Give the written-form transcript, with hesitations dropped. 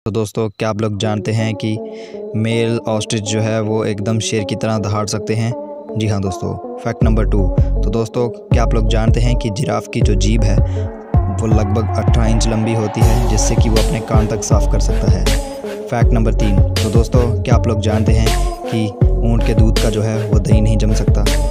तो दोस्तों, क्या आप लोग जानते हैं कि मेल ऑस्ट्रिच जो है वो एकदम शेर की तरह दहाड़ सकते हैं? जी हाँ दोस्तों। Fact number 2। तो दोस्तों, क्या आप लोग जानते हैं कि जिराफ की जो जीभ है वो लगभग 18 इंच लंबी होती है, जिससे कि वो अपने कान तक साफ़ कर सकता है। Fact number 3। तो दोस्तों, क्या आप लोग जानते हैं कि ऊँट के दूध का जो है वो दही नहीं जम सकता?